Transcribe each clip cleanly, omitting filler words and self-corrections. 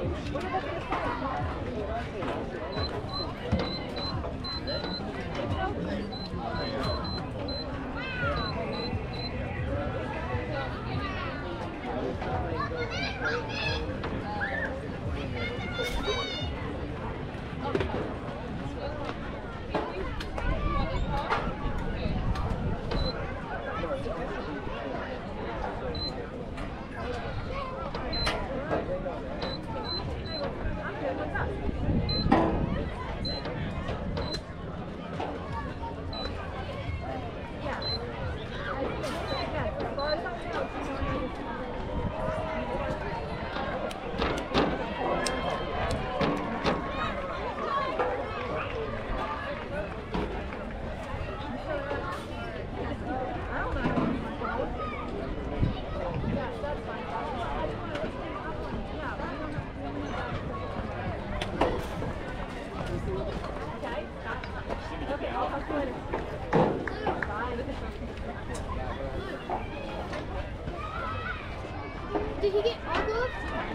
Did he get all those?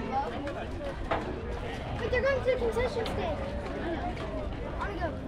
But they're going to the concession stand. I know. I want to go.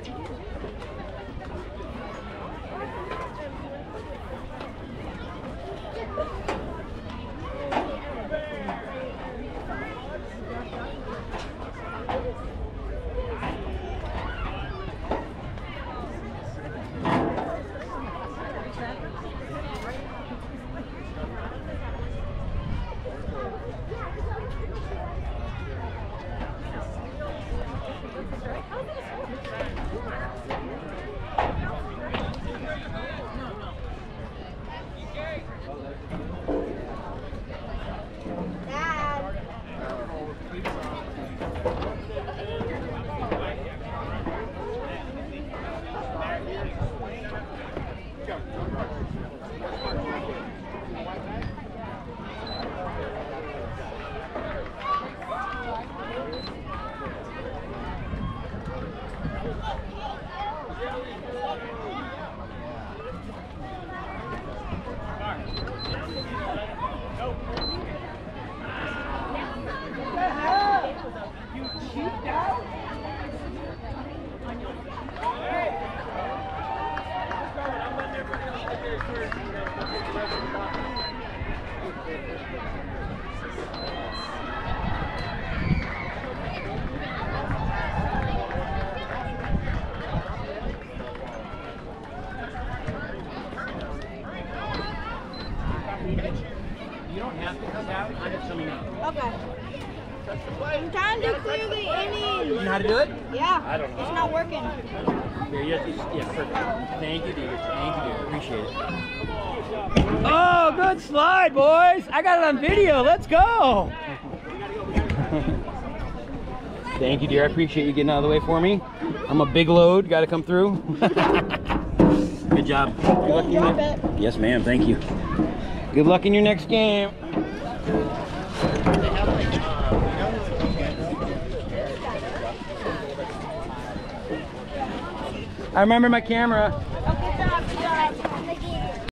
You don't have to come out. I'm just coming out. Okay. I'm trying to clear the innings. You know how to do it? Yeah. I don't know. It's not working. Here, yeah, perfect. Thank you, dear. Thank you, dear. Appreciate it. Oh, good slide, boys. I got it on video. Let's go. Thank you, dear. I appreciate you getting out of the way for me. I'm a big load. Got to come through. Good job. Good luck in your next... Yes, ma'am. Thank you. Good luck in your next game. I remember my camera.